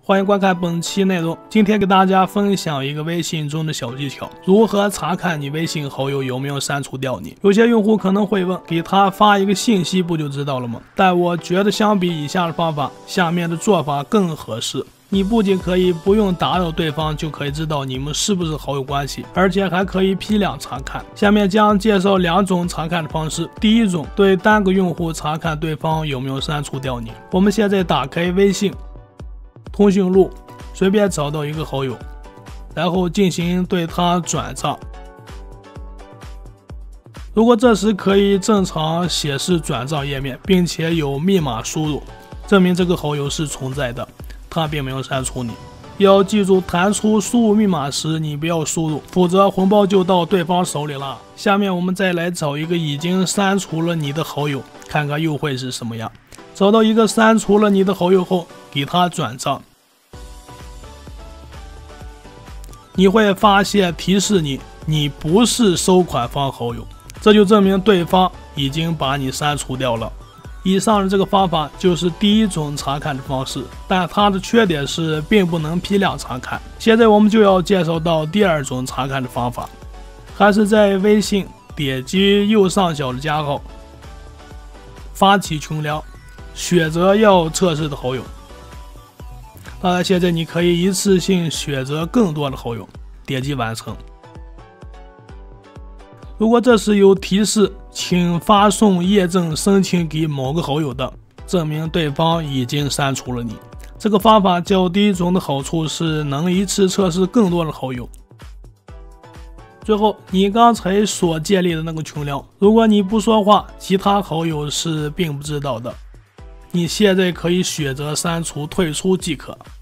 欢迎观看本期内容。今天给大家分享一个微信中的小技巧，如何查看你微信好友有没有删除掉你。有些用户可能会问，给他发一个信息不就知道了吗？但我觉得相比以下的方法，下面的做法更合适。你不仅可以不用打扰对方就可以知道你们是不是好友关系，而且还可以批量查看。下面将介绍两种查看的方式。第一种，对单个用户查看对方有没有删除掉你。我们现在打开微信通讯录，随便找到一个好友，然后进行对他转账。如果这时可以正常显示转账页面，并且有密码输入，证明这个好友是存在的，他并没有删除你。要记住，弹出输入密码时你不要输入，否则红包就到对方手里了。下面我们再来找一个已经删除了你的好友，看看又会是什么样。找到一个删除了你的好友后，给他转账，你会发现提示你不是收款方好友，这就证明对方已经把你删除掉了。以上的这个方法就是第一种查看的方式，但它的缺点是并不能批量查看。现在我们就要介绍到第二种查看的方法，还是在微信点击右上角的加号，发起群聊，选择要测试的好友。当然，现在你可以一次性选择更多的好友，点击完成。如果这时有提示请发送验证申请给某个好友的，证明对方已经删除了你。这个方法较第一种的好处是能一次测试更多的好友。最后，你刚才所建立的那个群聊，如果你不说话，其他好友是并不知道的。你现在可以选择删除退出即可。